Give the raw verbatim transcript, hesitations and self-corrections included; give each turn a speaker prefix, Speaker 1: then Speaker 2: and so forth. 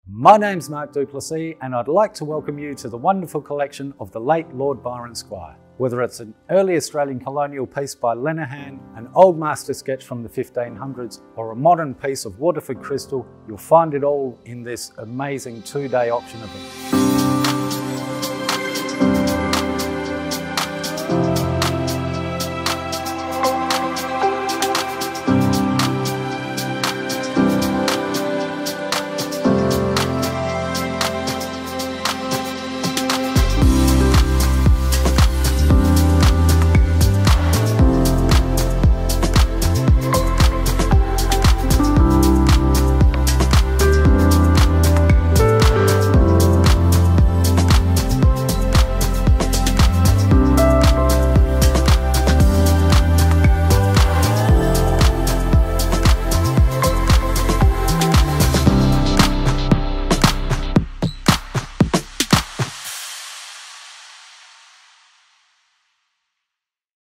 Speaker 1: My name's Mark du Plessis and I'd like to welcome you to the wonderful collection of the late Lord Byron Squire. Whether it's an early Australian colonial piece by Lenehan, an old master sketch from the fifteen hundreds, or a modern piece of Waterford crystal, you'll find it all in this amazing two-day auction event.